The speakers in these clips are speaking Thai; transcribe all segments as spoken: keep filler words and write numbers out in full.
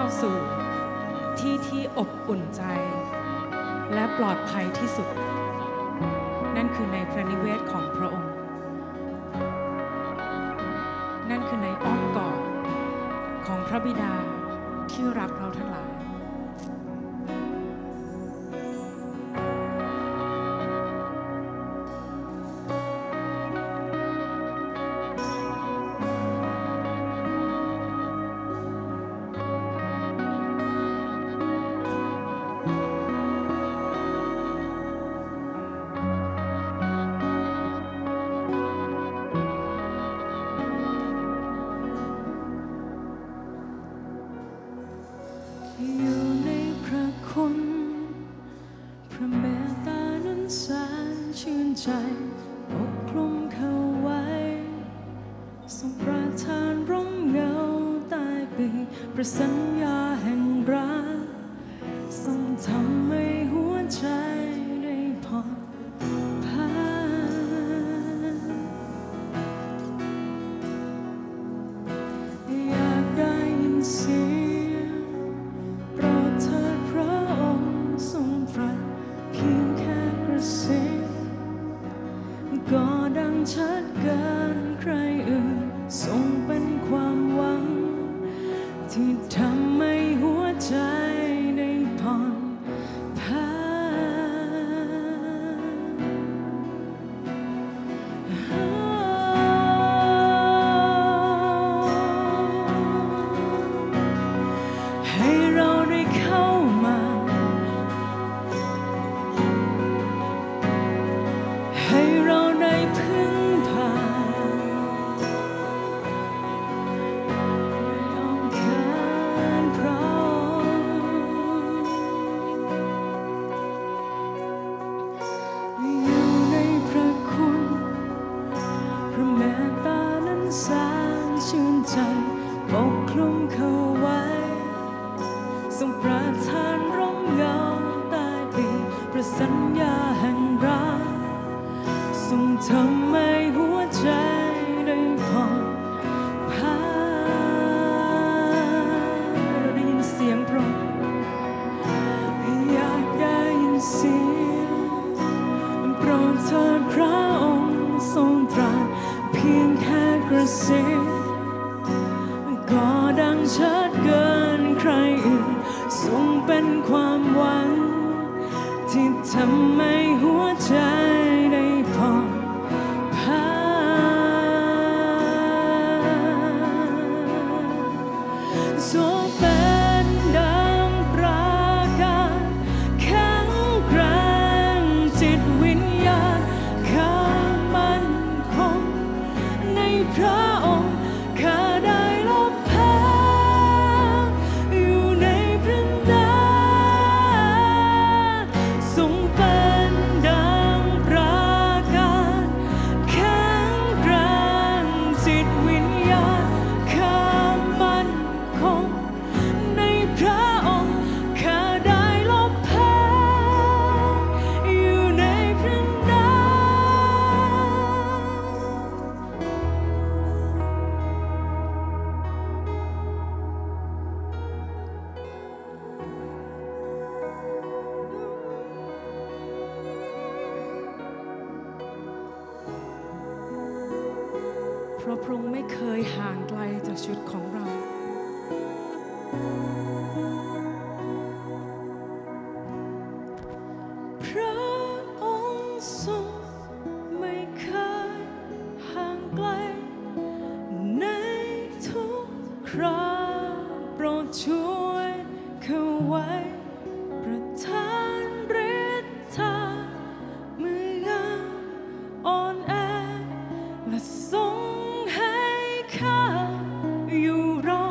สู่ที่ที่อบอุ่นใจและปลอดภัยที่สุดนั่นคือในพระนิเวศของพระองค์นั่นคือในอ้อมกอดของพระบิดาที่รักเราทั้งหลายอยู่ในพระคุณพระเมตตานั้นแสนชื่นใจปกคลุมเขาไว้ทรงประทานร่มเงาใต้ปีกประสัญญาแห่งรักทรงทำให้หัวใจได้ผ่อนผันอยากได้ยินเสียงโปรดเถิดพระองค์ทรงตรัสเพียงแค่กระซิบก็ดังชัดเกินใครอื่นทรงเป็นความหวังที่ทำให้หัวใจได้ผ่อนผันให้เราได้เข้ามาให้เราได้พึ่งพาในอ้อมแขนพระองค์อยู่ในพระคุณพระเมตตานั้นแสนชื่นใจปกคลุมเขาไว้ทรงประทานร่มเงาใต้ปีกประสัญญาแห่งรักทรงทำให้หัวใจได้ผ่อนผันเราได้ยินเสียงโปรดอยากได้ยินเสียงโปรดเถิดพระองค์ทรงตรัสเพียงแค่กระซิบก็ดังชัดเกินใครอื่นทรงเป็นความหวังที่ทำให้หัวใจได้ผ่อนผันทรงเป็นดังประกาศแข็งแกร่งจิตวิญญาณข้ามั่นคงในพระองค์ข้าได้ลบแพ้อยู่ในพระนามทรงเป็นดังประกาศแข็งแกร่งจิตวิญญาณข้ามั่นคงในพระองค์ข้าได้ลบแพ้อยู่ในพระนามเพราะพระองค์ไม่เคยห่างไกลจากชีวิตของเราพระองค์ทรงไม่เคยห่างไกลในทุกคราโปรดช่วยเขาไว้ประทานฤทธาเมื่อยามอ่อนแอและทรงให้ข้าอยู่รอ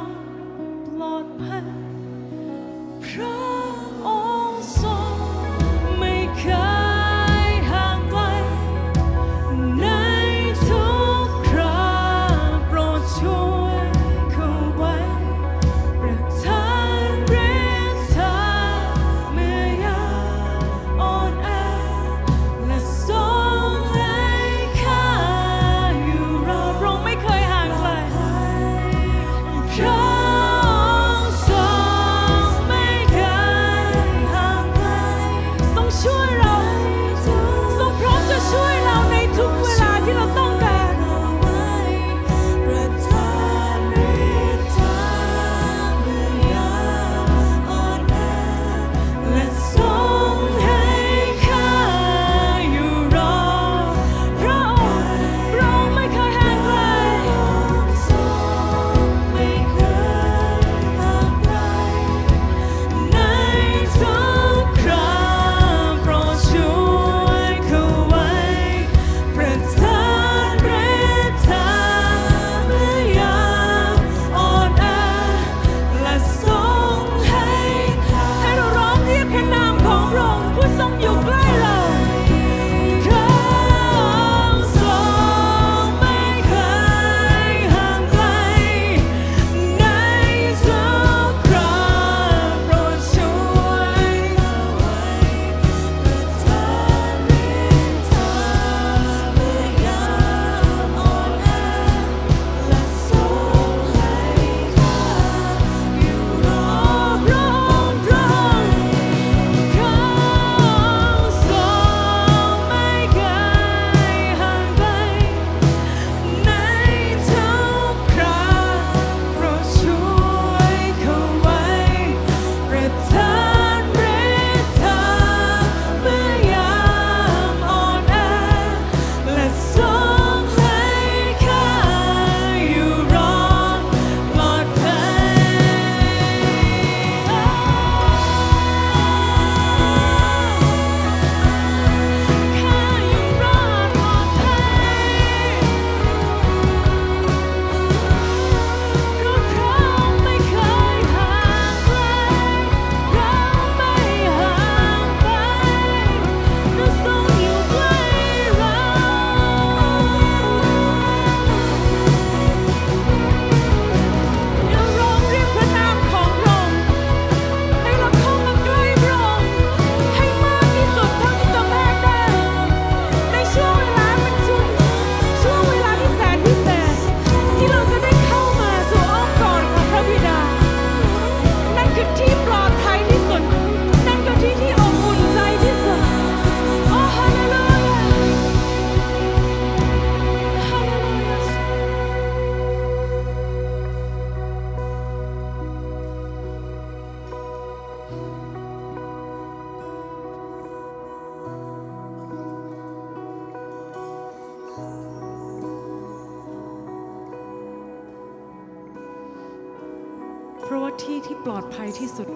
ที่ที่ปลอดภัยที่สุด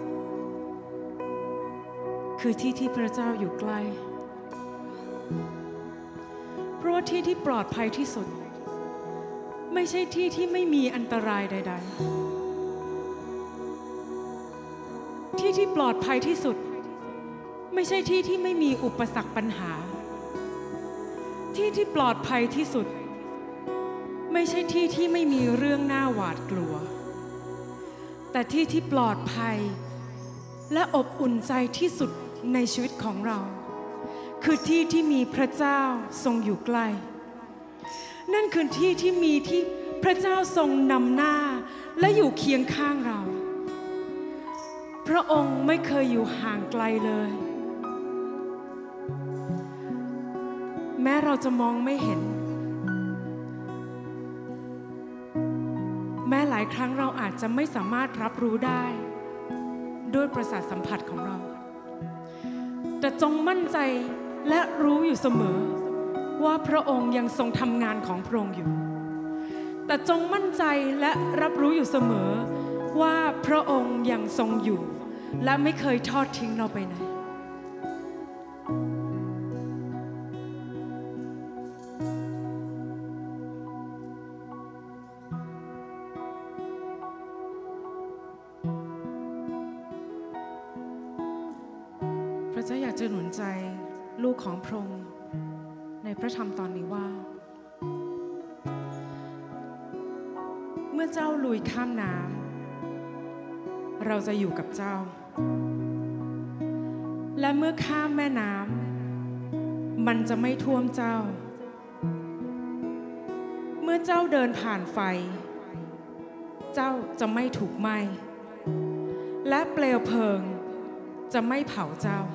คือที่ที่พระเจ้าอยู่ใกล้เพราะว่าที่ที่ปลอดภัยที่สุดไม่ใช่ที่ที่ไม่มีอันตรายใดๆที่ที่ปลอดภัยที่สุดไม่ใช่ที่ที่ไม่มีอุปสรรคปัญหาที่ที่ปลอดภัยที่สุดไม่ใช่ที่ที่ไม่มีเรื่องน่าหวาดกลัวแต่ที่ที่ปลอดภัยและอบอุ่นใจที่สุดในชีวิตของเราคือที่ที่มีพระเจ้าทรงอยู่ใกล้นั่นคือที่ที่มีที่พระเจ้าทรงนำหน้าและอยู่เคียงข้างเราพระองค์ไม่เคยอยู่ห่างไกลเลยแม้เราจะมองไม่เห็นแม้หลายครั้งเราอาจจะไม่สามารถรับรู้ได้ด้วยประสาทสัมผัสของเราแต่จงมั่นใจและรู้อยู่เสมอว่าพระองค์ยังทรงทำงานของพระองค์อยู่แต่จงมั่นใจและรับรู้อยู่เสมอว่าพระองค์ยังทรงอยู่และไม่เคยทอดทิ้งเราไปไหนพระเจ้าอยากจะหนุนใจลูกของพระองค์ในพระธรรมตอนนี้ว่าเมื่อเจ้าลุยข้ามน้ำเราจะอยู่กับเจ้าและเมื่อข้ามแม่น้ำมันจะไม่ท่วมเจ้าเมื่อเจ้าเดินผ่านไฟเจ้าจะไม่ถูกไหม้และเปลวเพลิงจะไม่เผาเจ้า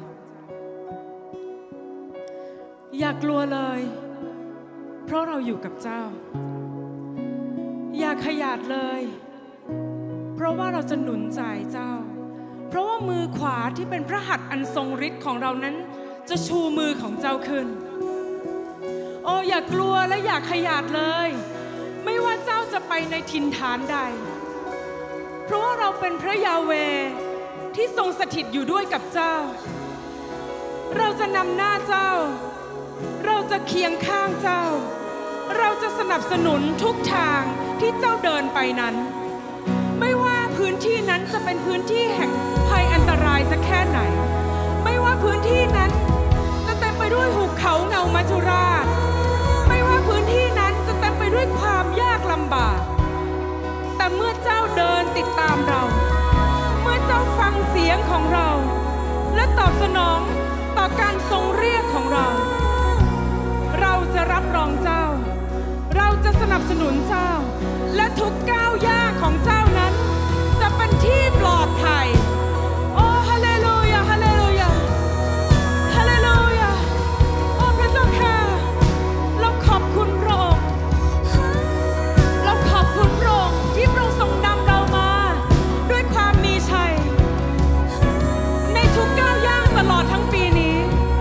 อย่ากลัวเลยเพราะเราอยู่กับเจ้าอย่าขยาดเลยเพราะว่าเราจะหนุนใจเจ้าเพราะว่ามือขวาที่เป็นพระหัตถ์อันทรงฤทธิ์ของเรานั้นจะชูมือของเจ้าขึ้นโอ้อย่ากลัวและอย่าขยาดเลยไม่ว่าเจ้าจะไปในถิ่นฐานใดเพราะว่าเราเป็นพระยาเวห์ที่ทรงสถิตอยู่ด้วยกับเจ้าเราจะนำหน้าเจ้าเราจะเคียงข้างเจ้าเราจะสนับสนุนทุกทางที่เจ้าเดินไปนั้นไม่ว่าพื้นที่นั้นจะเป็นพื้นที่แห่งภัยอันตรายสักแค่ไหนไม่ว่าพื้นที่นั้นจะเต็มไปด้วยหุบเขาเงามัจจุราชไม่ว่าพื้นที่นั้นจะเต็มไปด้วยความยากลำบากแต่เมื่อเจ้าเดินติดตามเราเมื่อเจ้าฟังเสียงของเราและตอบสนองต่อการทรงเรียกของเราเราจะรับรองเจ้าเราจะสนับสนุนเจ้าและทุกก้าวย่างของเจ้านั้นจะเป็นที่ปลอดภัยโอ้ฮาเลลูยาฮาเลลูยาฮาเลลูยาโอ้พระเจ้าค่ะเราขอบคุณพระองค์เราขอบคุณพระองค์ที่พระองค์ทรงนำเรามาด้วยความมีชัยในทุกก้าวย่างตลอดทั้งปีนี้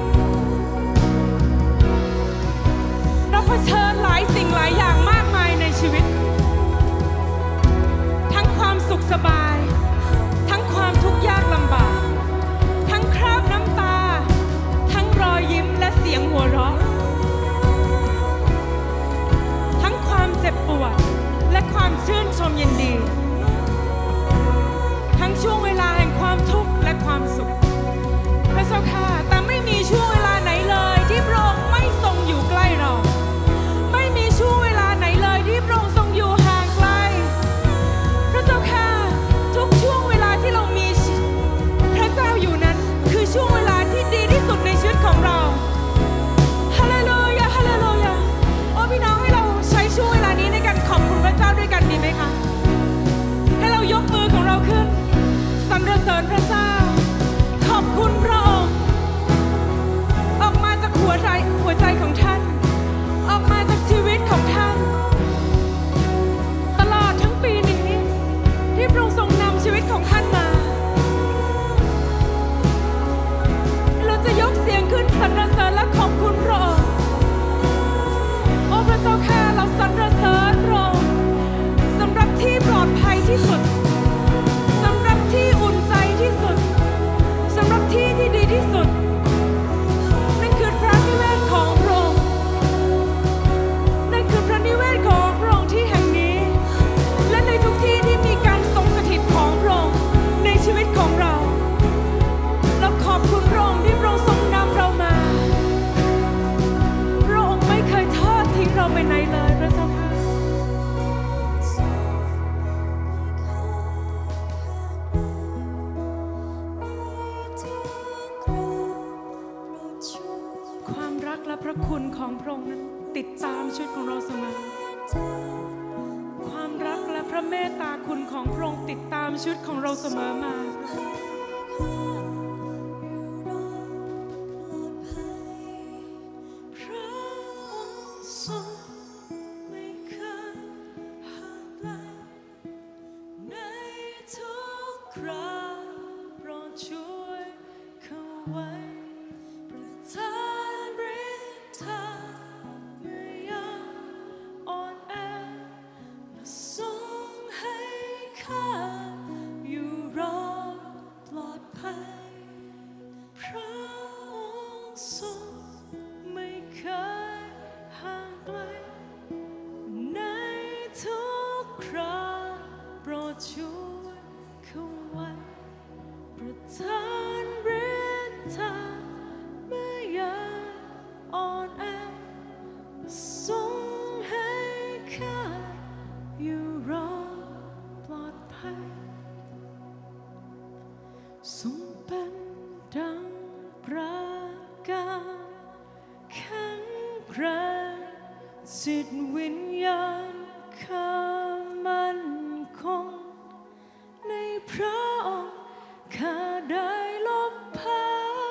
เราเผชิญหลายสิ่งหลายอย่างมากมายในชีวิตทั้งความสุขสบายทั้งความทุกข์ยากลำบากทั้งคราบน้ำตาทั้งรอยยิ้มและเสียงหัวเราะทั้งความเจ็บปวดและความชื่นชมยินดีทั้งช่วงเวลาแห่งความทุกข์และความสุขพระเจ้าค่ะแต่ไม่มีช่วงเวลาไหนเลยที่พระองค์ไม่ทรงอยู่ใกล้เราไม่มีช่วงเวลาไหนเลยที่พระองค์ทรงอยู่ห่างไกลพระเจ้าค่ะนั้นติดตามชีวิตของเราเสมอความรักและพระเมตตาคุณของพระองค์ติดตามชีวิตของเราเสมอมาจิตวิญญาณข้ามั่นคงในพระองค์ข้าได้ลบพา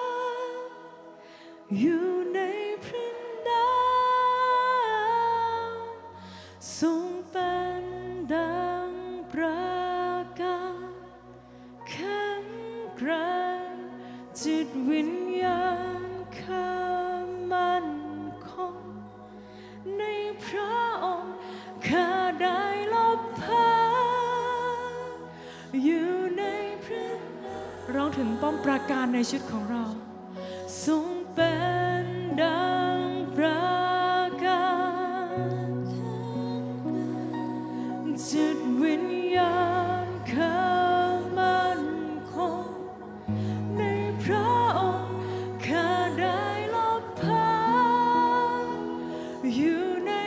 อยู่ในพระนามทรงเป็นดังประกาศแข็งแกร่งจิตวิญญาณข้ามั่นคงในพระองค์ข้าได้ลบพาอยู่ในพระนามร้องถึงป้อมปราการในชีวิตของเราทรงเป็นดังประกาศจิตวิญญาณข้ามั่นคงในพระองค์ข้าได้ลบพาอยู่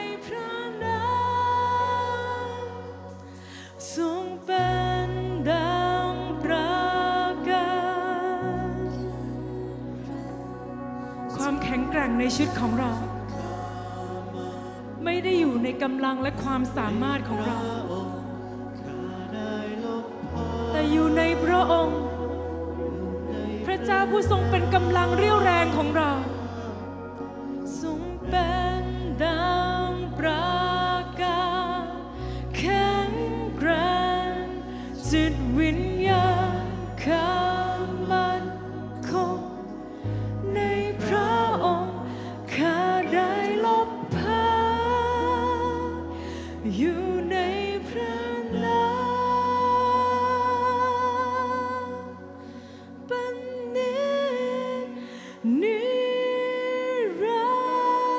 ทรงเป็นดังประกาศความแข็งแกร่งในชีวิตของเราไม่ได้อยู่ในกำลังและความสามารถของเราแต่อยู่ในพระองค์พระเจ้าผู้ทรงเป็นกำลังเรี่ยวแรงของเราทรงเป็นดังประกาศแข็งแกร่งจิตวิญญาณข้ามั่นคงในพระองค์ข้าได้ลบพาอยู่ในพระนามเป็นนิจนิรันดร์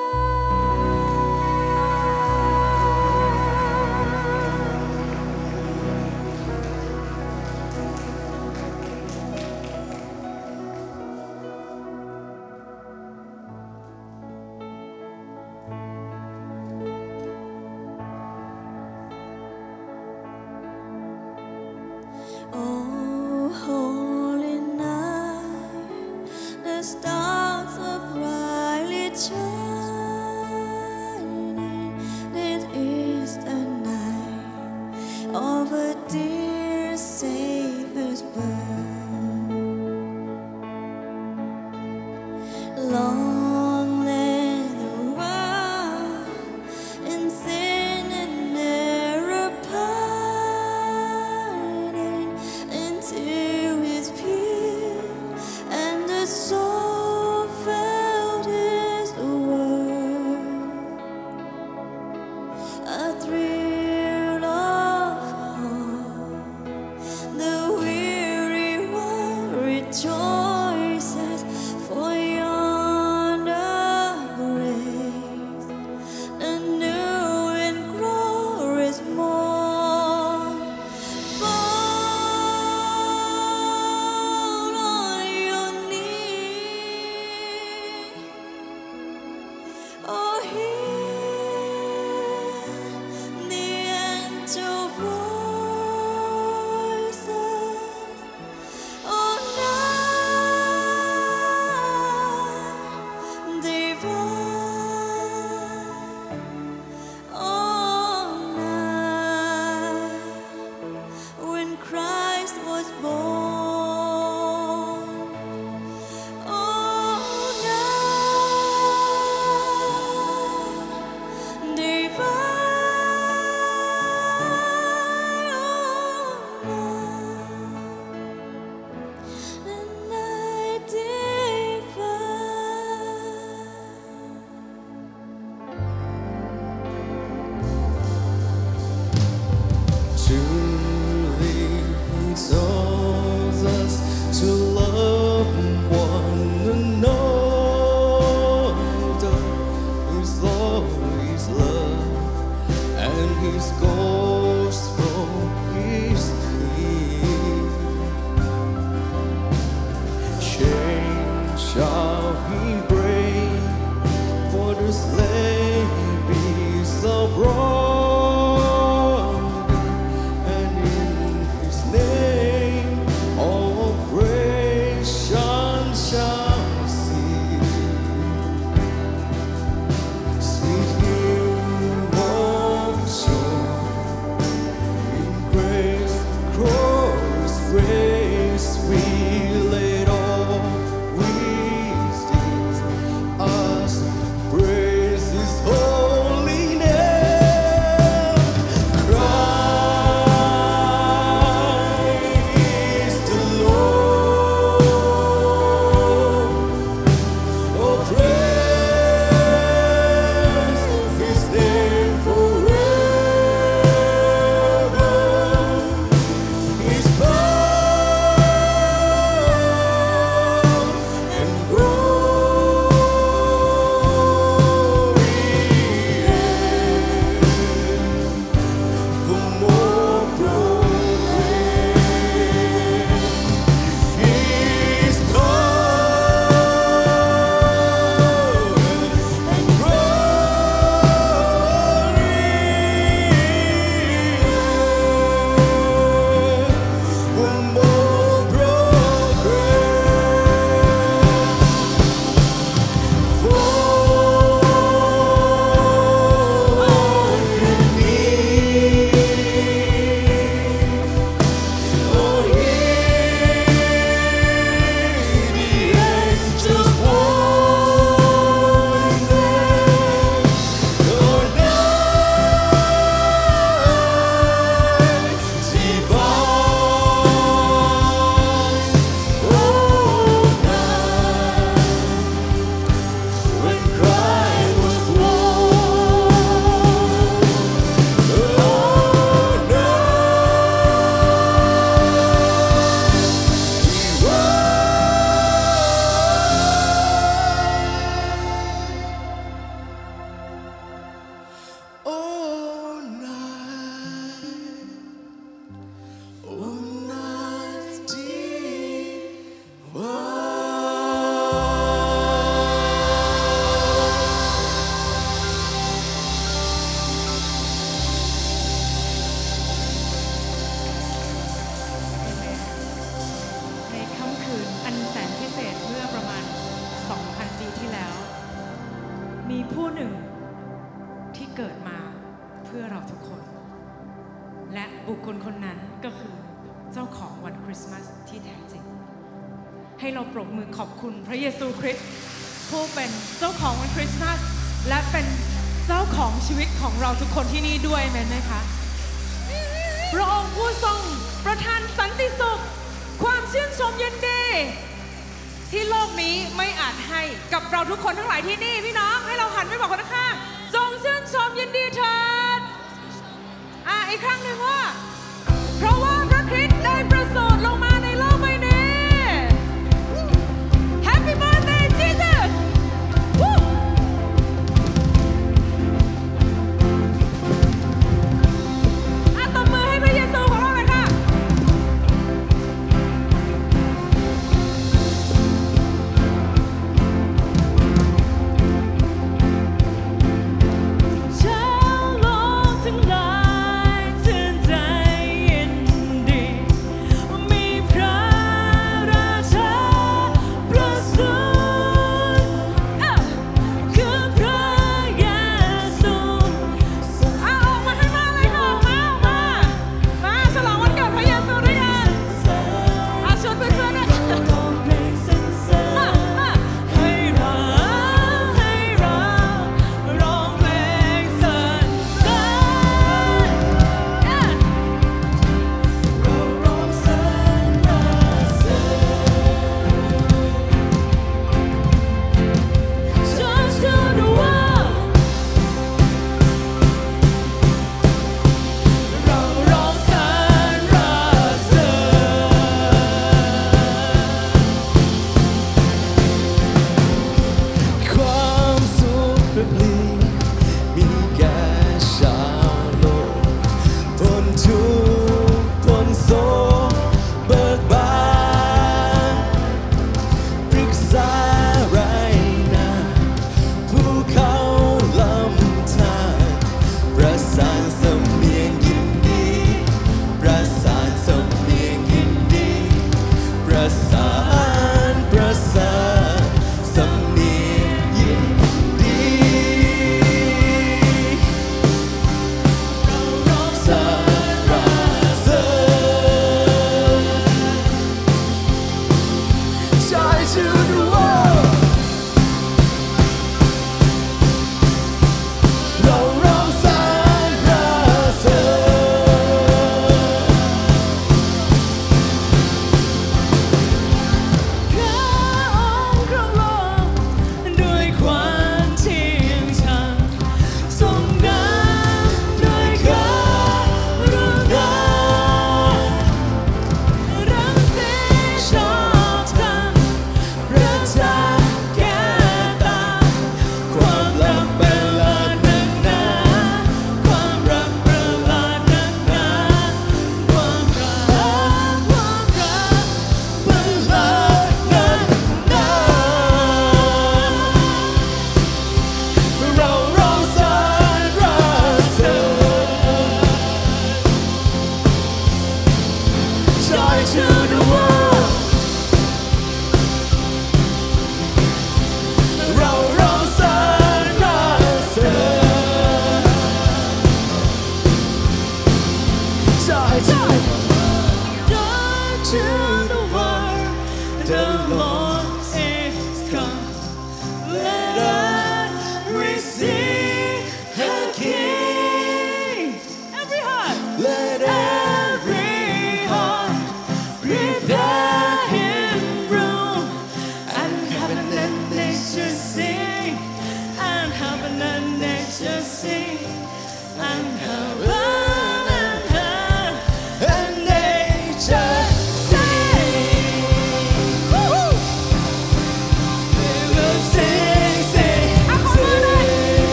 of a dear Savior's birth. Long lay the world in sin and error pining into His peace, and the soul felt His word. A thrill rejoices for yonder grace, a new and glorious morn. Fall on your knees, oh hear for His love, and His gospel is peace. Chains shall He break, for the slave is abroad, and in His name all creation shall see. Sweet hymn of joy, in grace cross grace we laid all wisdom us praise His holy name. Christ is the Lord. Oh, praise His name forever. His power and glory for more proclaim. His power and glory for more proclaim. For in me, oh, hear the angels' voices, oh, night divine, oh, night when Christ was born, oh, night, oh, night ในค่ำคืนอันแสนพิเศษเมื่อประมาณ สองพัน ปีที่แล้ว มีผู้หนึ่งที่เกิดมาเพื่อเราทุกคน และบุคคลคนนั้นก็คือเจ้าของวันคริสต์มาสที่แท้จริง ให้เราปรบมือขอบคุณพระเยซูคริสต์ผู้เป็นเจ้าของวันคริสต์มาสและเป็นเจ้าของชีวิตของเราทุกคนที่นี่ด้วยแม่นไหมคะ พระองค์ผู้ทรงประทานสันติสุข ความชื่นชมยินดี ที่โลกนี้ไม่อาจให้กับเราทุกคนทั้งหลายที่นี่พี่น้องให้เราหันไปบอกคนข้างๆจงชื่นชมยินดีเถิดอ่ะอีกครั้งหนึ่งว่า เพราะว่าพระคริสต์ได้ประสูติลงมาในโลกใบนี้ Happy birthday Jesus วู้อ่ะตบมือให้พระเยซูของเราหน่อยค่ะชาวโลกทั้งหลายชื่นใจยิน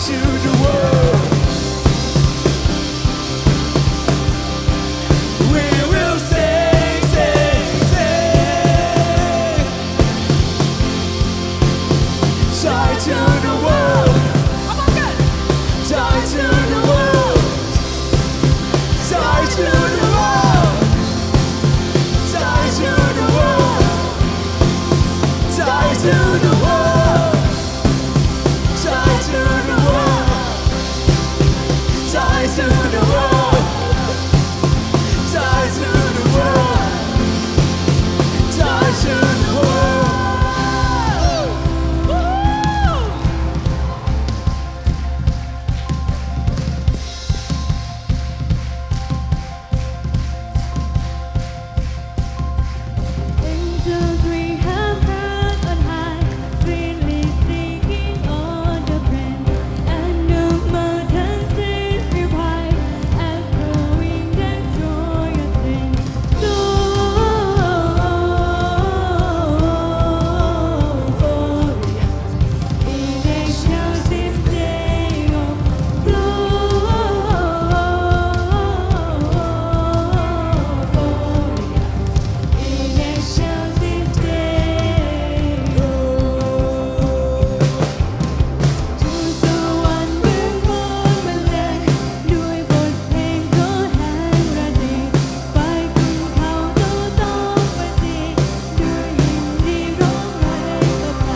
to the world. We will sing, sing, sing. Tie to the world. Tie to the world. Tie to the world. Tie to the world. Tie to the world. Tie to the world. Tie to the world. Tie to the world. Tie to the world. Angels we have heard on high, sweetly singing on the plain, and the mountains they reply, echoing their joyous sing. Glorious in excelsis Deo, glorious in excelsis Deo. ทูตสวรรค์เบื้องบนบรรเลงด้วยบทเพลงโปรดแห่งระเนกไปขึ้นเขาโต้ตอบปฏิด้วยยินดีร้องไห้กับใคร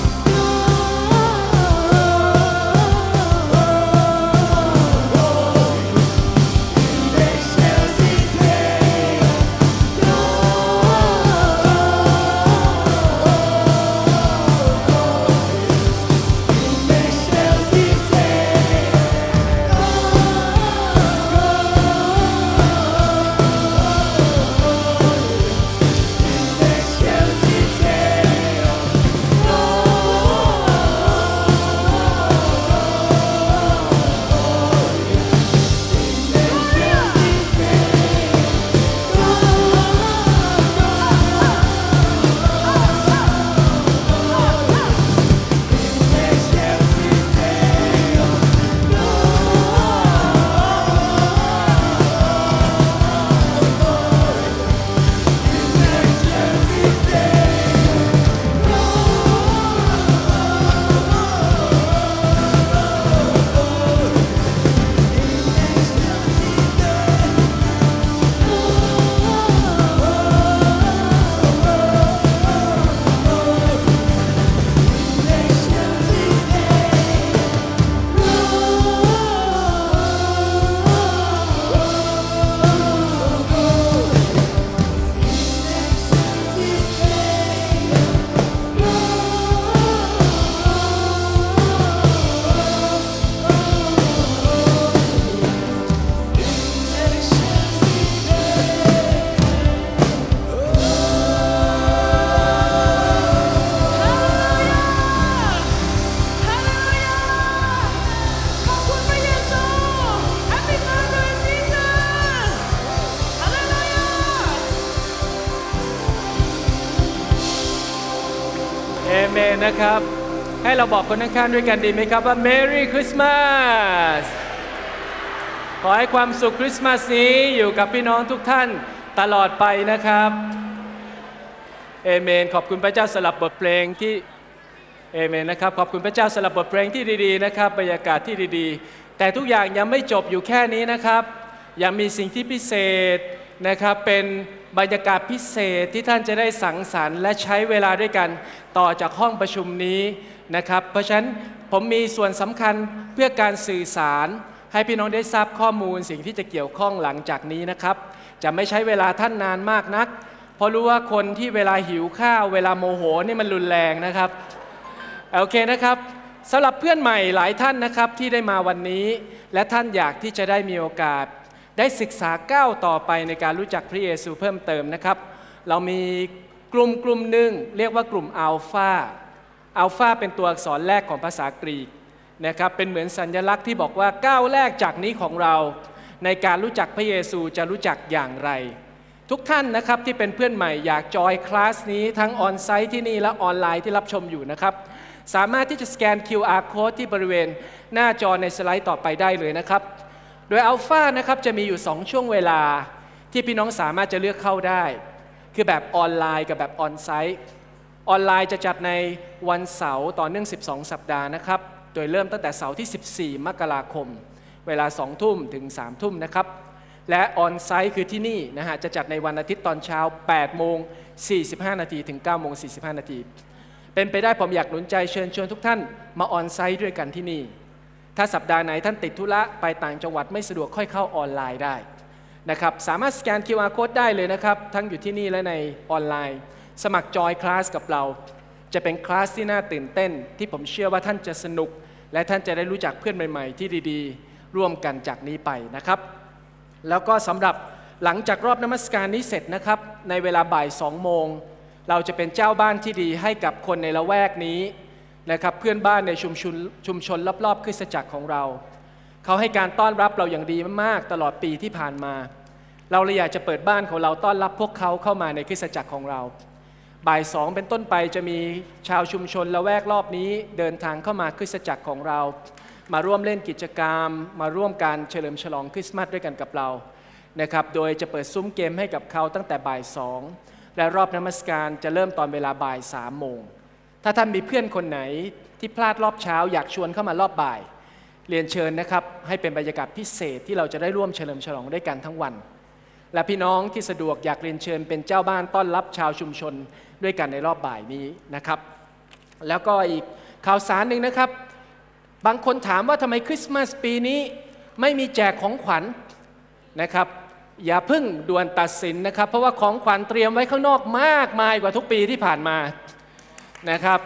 เอเมนนะครับให้เราบอกคนข้างๆด้วยกันดีไหมครับว่า Merry Christmas ขอให้ความสุขคริสต์มาสนี้อยู่กับพี่น้องทุกท่านตลอดไปนะครับเอเมนขอบคุณพระเจ้าสำหรับบทเพลงที่เอเมนนะครับขอบคุณพระเจ้าสำหรับบทเพลงที่ดีๆนะครับบรรยากาศที่ดีๆแต่ทุกอย่างยังไม่จบอยู่แค่นี้นะครับยังมีสิ่งที่พิเศษนะครับเป็นบรรยากาศพิเศษที่ท่านจะได้สังสรรค์และใช้เวลาด้วยกันต่อจากห้องประชุมนี้นะครับเพราะฉะนั้นผมมีส่วนสำคัญเพื่อการสื่อสารให้พี่น้องได้ทราบข้อมูลสิ่งที่จะเกี่ยวข้องหลังจากนี้นะครับจะไม่ใช้เวลาท่านนานมากนักเพราะรู้ว่าคนที่เวลาหิวข้าวเวลาโมโหนี่มันรุนแรงนะครับโอเคนะครับสำหรับเพื่อนใหม่หลายท่านนะครับที่ได้มาวันนี้และท่านอยากที่จะได้มีโอกาสได้ศึกษาก้าวต่อไปในการรู้จักพระเยซูเพิ่มเติมนะครับเรามีกลุ่มกลุ่มหนึ่งเรียกว่ากลุ่มอัลฟาอัลฟาเป็นตัวอักษรแรกของภาษากรีกนะครับเป็นเหมือนสัญลักษณ์ที่บอกว่าก้าวแรกจากนี้ของเราในการรู้จักพระเยซูจะรู้จักอย่างไรทุกท่านนะครับที่เป็นเพื่อนใหม่อยากจอยคลาสนี้ทั้งออนไซต์ที่นี่และออนไลน์ที่รับชมอยู่นะครับสามารถที่จะสแกน คิว อาร์ Code ที่บริเวณหน้าจอในสไลด์ต่อไปได้เลยนะครับโดยอัลฟานะครับจะมีอยู่สองช่วงเวลาที่พี่น้องสามารถจะเลือกเข้าได้คือแบบออนไลน์กับแบบออนไซต์ออนไลน์จะจัดในวันเสาร์ต่อเนื่องสิบสองสัปดาห์นะครับโดยเริ่มตั้งแต่เสาร์ที่สิบสี่มกราคมเวลาสองทุ่มถึงสามทุ่มนะครับและออนไซต์คือที่นี่นะฮะจะจัดในวันอาทิตย์ตอนเช้าแปดโมงสี่สิบห้านาทีถึงเก้าโมงสี่สิบห้านาทีเป็นไปได้ผมอยากหนุนใจเชิญชวนทุกท่านมาออนไซต์ด้วยกันที่นี่ถ้าสัปดาห์ไหนท่านติดธุระไปต่างจังหวัดไม่สะดวกค่อยเข้าออนไลน์ได้นะครับสามารถสแกน คิว อาร์ Code ได้เลยนะครับทั้งอยู่ที่นี่และในออนไลน์สมัครจอยคลาสกับเราจะเป็นคลาสที่น่าตื่นเต้นที่ผมเชื่อว่าท่านจะสนุกและท่านจะได้รู้จักเพื่อนใหม่ๆที่ดีๆร่วมกันจากนี้ไปนะครับแล้วก็สำหรับหลังจากรอบนมัสการนี้เสร็จนะครับในเวลาบ่ายสองโมงเราจะเป็นเจ้าบ้านที่ดีให้กับคนในละแวกนี้นะครับเพื่อนบ้านในชุมชนชุมชนรอบๆคริสตจักรของเราเขาให้การต้อนรับเราอย่างดีมากๆตลอดปีที่ผ่านมาเราเลยอยากจะเปิดบ้านของเราต้อนรับพวกเขาเข้ามาในคริสตจักรของเราบ่ายสองเป็นต้นไปจะมีชาวชุมชนละแวกรอบนี้เดินทางเข้ามาคริสตจักรของเรามาร่วมเล่นกิจกรรมมาร่วมการเฉลิมฉลองคริสต์มาสด้วยกันกับเรานะครับโดยจะเปิดซุ้มเกมให้กับเขาตั้งแต่บ่ายสองและรอบนมัสการจะเริ่มตอนเวลาบ่ายสามโมงถ้าท่านมีเพื่อนคนไหนที่พลาดรอบเช้าอยากชวนเข้ามารอบบ่ายเรียนเชิญนะครับให้เป็นบรรยากาศพิเศษที่เราจะได้ร่วมเฉลิมฉลองด้วยกันทั้งวันและพี่น้องที่สะดวกอยากเรียนเชิญเป็นเจ้าบ้านต้อนรับชาวชุมชนด้วยกันในรอบบ่ายนี้นะครับแล้วก็อีกข่าวสารหนึ่งนะครับบางคนถามว่าทำไมคริสต์มาสปีนี้ไม่มีแจกของขวัญนะครับอย่าเพิ่งด่วนตัดสินนะครับเพราะว่าของขวัญเตรียมไว้ข้างนอกมากมายกว่าทุกปีที่ผ่านมานะครับ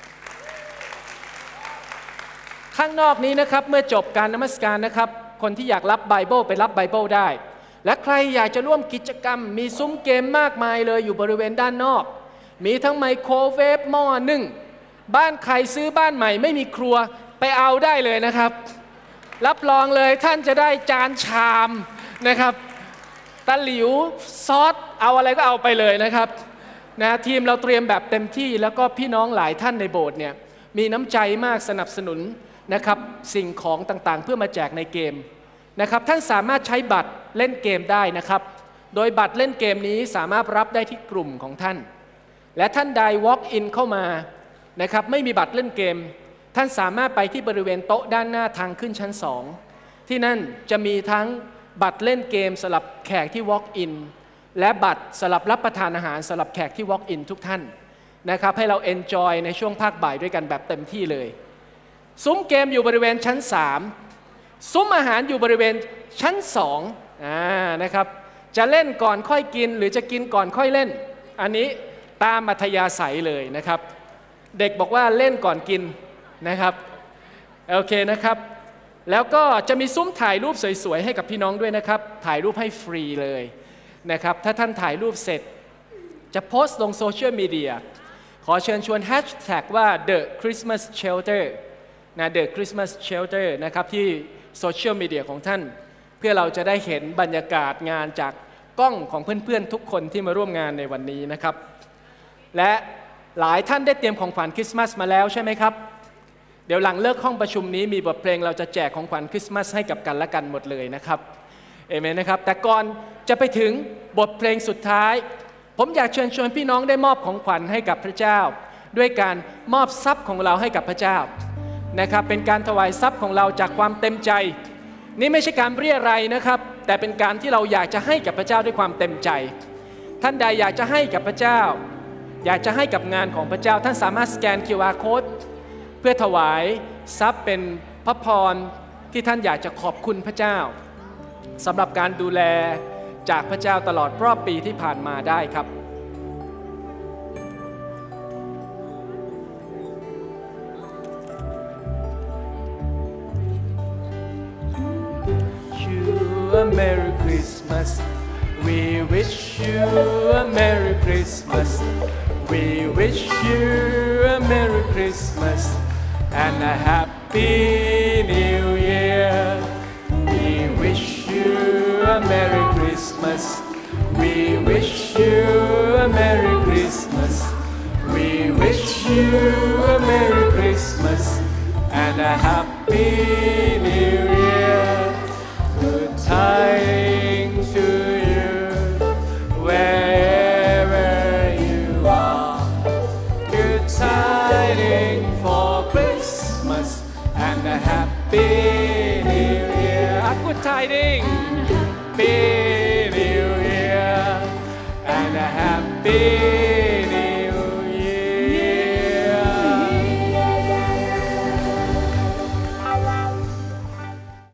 ข้างนอกนี้นะครับเมื่อจบการนมัสการนะครับคนที่อยากรับไบเบิลไปรับไบเบิลได้และใครอยากจะร่วมกิจกรรมมีซุ้มเกมมากมายเลยอยู่บริเวณด้านนอกมีทั้งไมโครเวฟหม้อนึ่งบ้านใครซื้อบ้านใหม่ไม่มีครัวไปเอาได้เลยนะครับรับรองเลยท่านจะได้จานชามนะครับตะหลิวซอสเอาอะไรก็เอาไปเลยนะครับนะทีมเราเตรียมแบบเต็มที่แล้วก็พี่น้องหลายท่านในโบสถ์เนี่ยมีน้ำใจมากสนับสนุนนะครับสิ่งของต่างๆเพื่อมาแจกในเกมนะครับท่านสามารถใช้บัตรเล่นเกมได้นะครับโดยบัตรเล่นเกมนี้สามารถรับได้ที่กลุ่มของท่านและท่านใด walk in เข้ามานะครับไม่มีบัตรเล่นเกมท่านสามารถไปที่บริเวณโต๊ะด้านหน้าทางขึ้นชั้นสองที่นั่นจะมีทั้งบัตรเล่นเกมสำหรับแขกที่ walk in และบัตรสำหรับรับประทานอาหารสำหรับแขกที่ walk in ทุกท่านนะครับให้เรา enjoy ในช่วงภาคบ่ายด้วยกันแบบเต็มที่เลยซุ้มเกมอยู่บริเวณชั้นสามซุ้มอาหารอยู่บริเวณชั้นสองอ่านะครับจะเล่นก่อนค่อยกินหรือจะกินก่อนค่อยเล่นอันนี้ตามอัธยาศัยเลยนะครับเด็กบอกว่าเล่นก่อนกินนะครับโอเคนะครับแล้วก็จะมีซุ้มถ่ายรูปสวยๆให้กับพี่น้องด้วยนะครับถ่ายรูปให้ฟรีเลยนะครับถ้าท่านถ่ายรูปเสร็จจะโพสต์ลงโซเชียลมีเดียขอเชิญชวนแฮชแท็กว่า The Christmas Shelter นะ The Christmas Shelter นะครับที่โซเชียลมีเดียของท่านเพื่อเราจะได้เห็นบรรยากาศงานจากกล้องของเพื่อนๆทุกคนที่มาร่วมงานในวันนี้นะครับและหลายท่านได้เตรียมของขวัญคริสต์มาสมาแล้วใช่ไหมครับเดี๋ยวหลังเลิกห้องประชุมนี้มีบทเพลงเราจะแจกของขวัญคริสต์มาสให้กับกันและกันหมดเลยนะครับเอเมนนะครับแต่ก่อนจะไปถึงบทเพลงสุดท้ายผมอยากเชิญชวนพี่น้องได้มอบของขวัญให้กับพระเจ้าด้วยการมอบทรัพย์ของเราให้กับพระเจ้านะครับเป็นการถวายทรัพย์ของเราจากความเต็มใจนี่ไม่ใช่การเรียรัยนะครับแต่เป็นการที่เราอยากจะให้กับพระเจ้าด้วยความเต็มใจท่านใดอยากจะให้กับพระเจ้าอยากจะให้กับงานของพระเจ้าท่านสามารถสแกน คิว อาร์ Code เพื่อถวายทรัพย์เป็นพระพรที่ท่านอยากจะขอบคุณพระเจ้าสำหรับการดูแลจากพระเจ้าตลอดรอบปีที่ผ่านมาได้ครับ a Merry Christmas. We wish you a Merry Christmas. We wish you a Merry Christmas and a Happy New Year. We wish you a Merry Christmas. We wish you a Merry Christmas. We wish you a Merry Christmas. and a happy new year. Good tidings to you wherever you are. Good tidings for Christmas and a happy new year. A good tidings. Happy new year and a happy